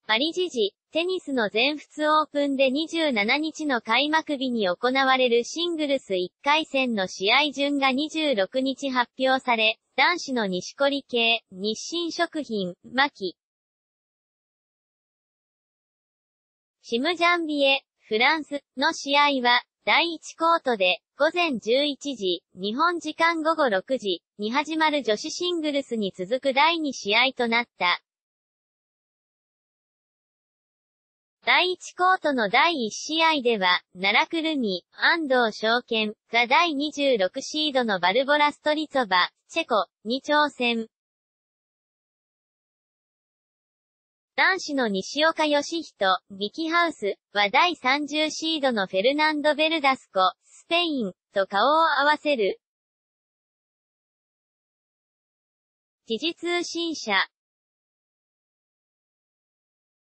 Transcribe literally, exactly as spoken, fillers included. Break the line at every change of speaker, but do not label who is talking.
パリ時事、テニスの全仏オープンでにじゅうしちにちの開幕日に行われるシングルスいっかい戦の試合順がにじゅうろくにち発表され、男子の錦織圭、日清食品、牧シムジャンビエ、フランスの試合は、だいいちコートで、ごぜんじゅういちじ、日本時間ごごろくじに始まる女子シングルスに続くだいに試合となった。だいいちコートのだいいち試合では、奈良くるみ、安藤翔健がだいにじゅうろくシードのバルボラ・ストリツォバ、チェコに挑戦。男子の西岡良仁、ミキハウスはだいさんじゅうシードのフェルナンド・ベルダスコ、スペインと顔を合わせる。時事通信社